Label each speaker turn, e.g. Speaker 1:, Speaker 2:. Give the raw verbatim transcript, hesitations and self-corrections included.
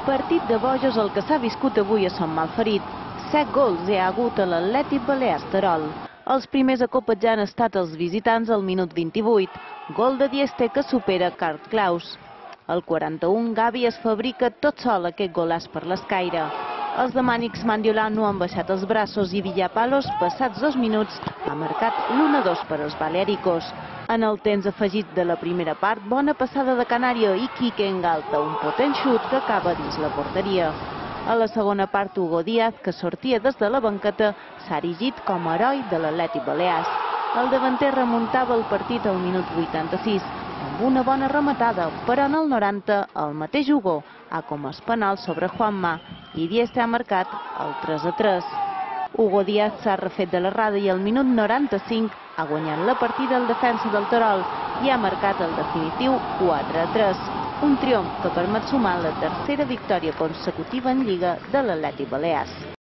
Speaker 1: Partit de bojos el que s'ha viscut avui a Son Malferit. Set gols hi ha hagut a l'Atlètic Balears Terol. Els primers a copetjar han estat els visitants al minut vint-i-vuit. Gol de Dieste que supera Karl Klaus. Al quaranta-un, Gavi es fabrica tot sol aquest golaç per l'escaire. Els de Mànix Mandiolà no han baixat els braços i Villapalos, passats dos minuts, ha marcat l'u a dos per als balearicos. En el temps afegit de la primera part, bona passada de Canario i Quique engalta un potent xut que acaba dins la porteria. A la segona part, Hugo Díaz, que sortia des de la banqueta, s'ha erigit com a heroi de l'Atlètic Balears. El davanter remuntava el partit al minut vuitanta-sis, amb una bona rematada, però en el noranta el mateix Hugo ha comès penal sobre Juanma i Dieste ha marcat el tres a tres. Hugo Díaz s'ha refet de l'errada i al minut noranta-cinc ha guanyat la partida al defensa del Terol i ha marcat el definitiu quatre a tres. Un triomf que permet sumar la tercera victòria consecutiva en Lliga de l'Atlètic Balears.